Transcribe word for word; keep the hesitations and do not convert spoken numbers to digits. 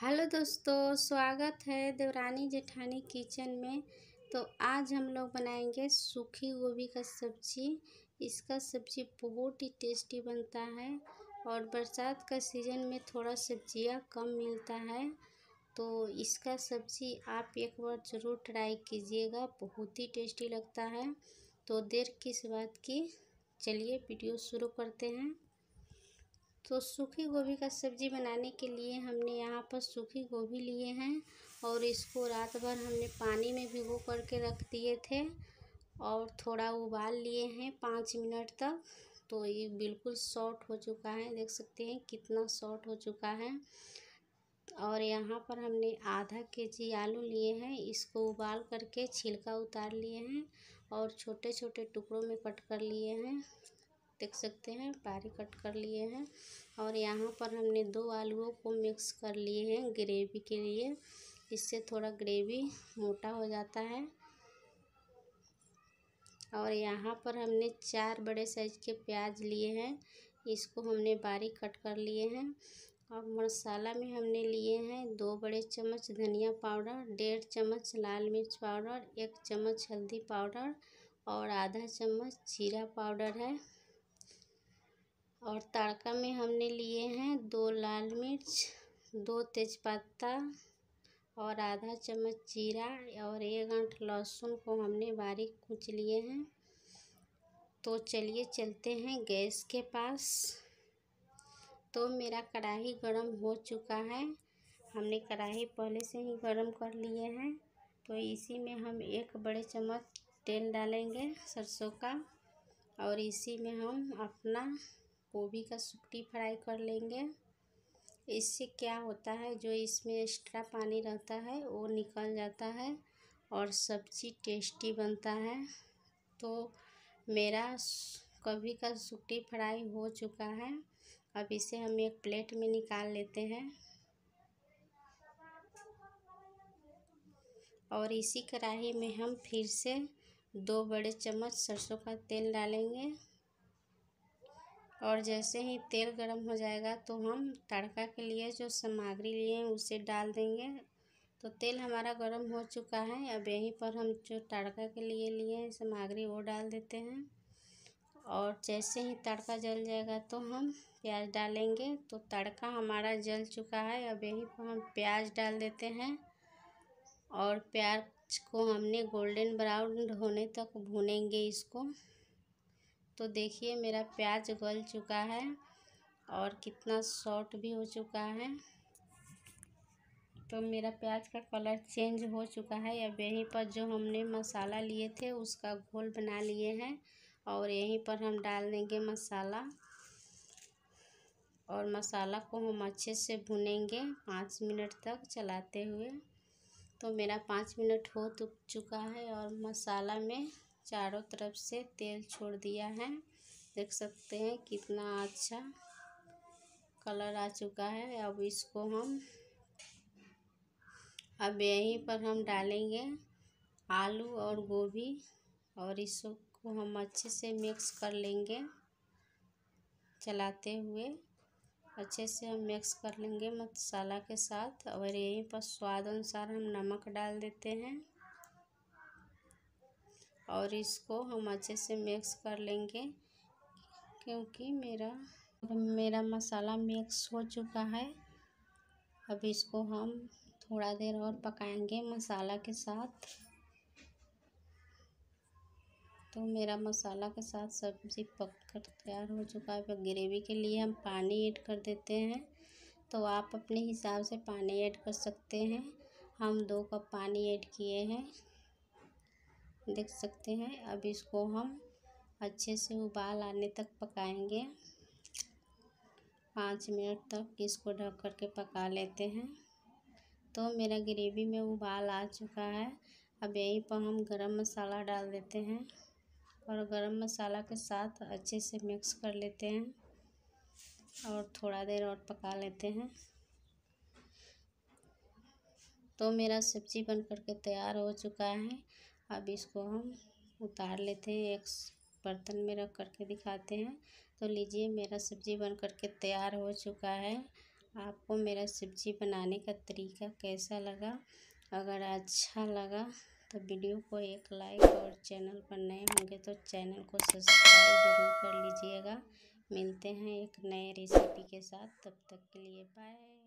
Hello दोस्तों, स्वागत है देवरानी जेठानी किचन में। तो आज हम लोग बनाएंगे सूखी गोभी का सब्जी। इसका सब्जी बहुत ही टेस्टी बनता है और बरसात का सीज़न में थोड़ा सब्जियां कम मिलता है, तो इसका सब्जी आप एक बार ज़रूर ट्राई कीजिएगा, बहुत ही टेस्टी लगता है। तो देर किस बात की, चलिए वीडियो शुरू करते हैं। तो सूखी गोभी का सब्ज़ी बनाने के लिए हमने यहाँ पर सूखी गोभी लिए हैं और इसको रात भर हमने पानी में भिगो करके रख दिए थे और थोड़ा उबाल लिए हैं पाँच मिनट तक। तो ये बिल्कुल सॉफ्ट हो चुका है, देख सकते हैं कितना सॉफ्ट हो चुका है। और यहाँ पर हमने आधा के जी आलू लिए हैं, इसको उबाल करके छिलका उतार लिए हैं और छोटे छोटे टुकड़ों में कट कर लिए हैं, देख सकते हैं बारीक कट कर लिए हैं। और यहाँ पर हमने दो आलूओं को मिक्स कर लिए हैं ग्रेवी के लिए, इससे थोड़ा ग्रेवी मोटा हो जाता है। और यहाँ पर हमने चार बड़े साइज के प्याज लिए हैं, इसको हमने बारीक कट कर लिए हैं। और मसाला में हमने लिए हैं दो बड़े चम्मच धनिया पाउडर, डेढ़ चम्मच लाल मिर्च पाउडर, एक चम्मच हल्दी पाउडर और आधा चम्मच जीरा पाउडर है। और तड़का में हमने लिए हैं दो लाल मिर्च, दो तेज़पत्ता और आधा चम्मच जीरा और एक गांठ लहसुन को हमने बारीक कूच लिए हैं। तो चलिए चलते हैं गैस के पास। तो मेरा कढ़ाई गरम हो चुका है, हमने कढ़ाई पहले से ही गरम कर लिए हैं। तो इसी में हम एक बड़े चम्मच तेल डालेंगे सरसों का और इसी में हम अपना गोभी का सुक्टी फ्राई कर लेंगे। इससे क्या होता है, जो इसमें एक्स्ट्रा पानी रहता है वो निकल जाता है और सब्ज़ी टेस्टी बनता है। तो मेरा गोभी का सुक्टी फ्राई हो चुका है, अब इसे हम एक प्लेट में निकाल लेते हैं। और इसी कढ़ाई में हम फिर से दो बड़े चम्मच सरसों का तेल डालेंगे और जैसे ही तेल गरम हो जाएगा तो हम तड़का के लिए जो सामग्री लिए हैं उसे डाल देंगे। तो तेल हमारा गरम हो चुका है, अब यहीं पर हम जो तड़का के लिए लिए हैं सामग्री वो डाल देते हैं। और जैसे ही तड़का जल जाएगा तो हम प्याज डालेंगे। तो तड़का हमारा जल चुका है, अब यहीं पर हम प्याज डाल देते हैं और प्याज को हमने गोल्डन ब्राउन होने तक भूनेंगे इसको। तो देखिए मेरा प्याज गल चुका है और कितना सॉफ्ट भी हो चुका है। तो मेरा प्याज का कलर चेंज हो चुका है, अब यहीं पर जो हमने मसाला लिए थे उसका घोल बना लिए हैं और यहीं पर हम डाल देंगे मसाला। और मसाला को हम अच्छे से भुनेंगे पाँच मिनट तक चलाते हुए। तो मेरा पाँच मिनट हो चुका है और मसाला में चारों तरफ से तेल छोड़ दिया है, देख सकते हैं कितना अच्छा कलर आ चुका है। अब इसको हम अब यहीं पर हम डालेंगे आलू और गोभी और इसको हम अच्छे से मिक्स कर लेंगे चलाते हुए। अच्छे से हम मिक्स कर लेंगे मसाला के साथ और यहीं पर स्वाद अनुसार हम नमक डाल देते हैं और इसको हम अच्छे से मिक्स कर लेंगे। क्योंकि मेरा मेरा मसाला मिक्स हो चुका है, अब इसको हम थोड़ा देर और पकाएंगे मसाला के साथ। तो मेरा मसाला के साथ सब्ज़ी पक कर तैयार हो चुका है। अब ग्रेवी के लिए हम पानी ऐड कर देते हैं, तो आप अपने हिसाब से पानी ऐड कर सकते हैं। हम दो कप पानी ऐड किए हैं, देख सकते हैं। अब इसको हम अच्छे से उबाल आने तक पकाएंगे, पाँच मिनट तक इसको ढक कर के पका लेते हैं। तो मेरा ग्रेवी में उबाल आ चुका है, अब यहीं पर हम गरम मसाला डाल देते हैं और गरम मसाला के साथ अच्छे से मिक्स कर लेते हैं और थोड़ा देर और पका लेते हैं। तो मेरा सब्ज़ी बन कर के तैयार हो चुका है, अब इसको हम उतार लेते हैं, एक बर्तन में रख कर के दिखाते हैं। तो लीजिए मेरा सब्ज़ी बन कर के तैयार हो चुका है आपको मेरा सब्जी बनाने का तरीका कैसा लगा? अगर अच्छा लगा तो वीडियो को एक लाइक और चैनल पर नए होंगे तो चैनल को सब्सक्राइब ज़रूर कर लीजिएगा। मिलते हैं एक नए रेसिपी के साथ, तब तक के लिए बाय।